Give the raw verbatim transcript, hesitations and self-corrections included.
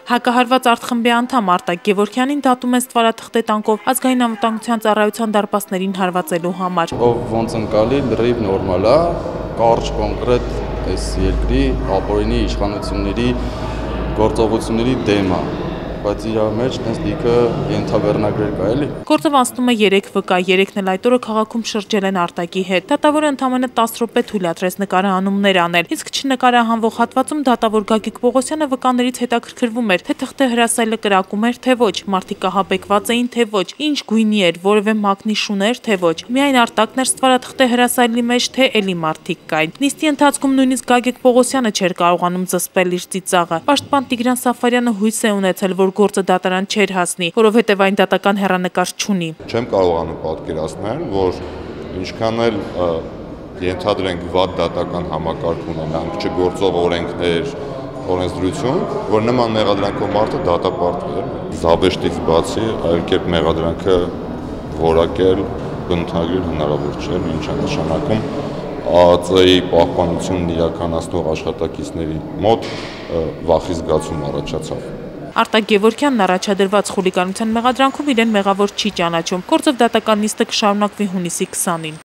Հակահարված արտխմբի անդամ Արտակ Գևորգյանին դատում են ստվարաթղթե տանկով ազգային անվտանգության ծառայության դարպասներին հարվածելու համար։ Ով ոնց ընկալի լրիվ նորմալ է, կարճ կոնկրետ այս երկրի ապօրինի իշխանությունների գործողությունների դեմ է, բայց իր մեջ տես լիքը ենթաբեռնագրեր կա էլի։ Գործով անցնում է երեք վկա, երեքն էլ այդ օրը քաղաքում շրջել են Արտակի հետ։ Դատավորը ընդամենը տասը րոպե թույլատրեց նկարահանումներ անել, իսկ չնկարահանվող հատվածում դատավոր Գագիկ Պողոսյանը վկաներից հետաքրքրվում էր, թե թղթե հրասայլը կրակում էր, թե ոչ, մարդիկ ահաբեկված էին, թե ոչ, ինչ գույնի էր, որևէ մագնիշ ուներ, թե ոչ։ Միայն Արտակն էր ստվարաթղթե հրասայլի մեջ, թե էլի մարդիկ կային։ Նիստի ընթացքում նույնիսկ Գագիկ Պողոսյանը չէր կարողանում զսպել իր ծիծաղը։ Պաշտպան Տիգրան Սաֆարյանը հույս է ունեցել, որ գործը դատարան չէր հասնի, որովհետև այն դատական հեռանկար չունի։ Չեմ կարողանում պատկերացնել, որ ինչքան էլ ենթադրենք վատ դատական համակարգ ունենանք, չգործող օրենքներ, օրենսդրություն, որ նման մեղադրանքով մարդը դատապարտվի։ Զաբեշտից բացի այլ կերպ մեղադրանքը որակել, բնութագրել հնարավոր չէ, ինչ է նշանակում ԱԱԾ-ի պահպանությունն իրականացնող աշխատակիցների մոտ վախի զգացում առաջացավ։ Արտակ Գևորգյանն առաջադրված խուլիգանության մեղադրանքում իրեն մեղավոր չի ճանաչում։ Գործով դատական նիստը կշարունակվի հունիսի քսանին։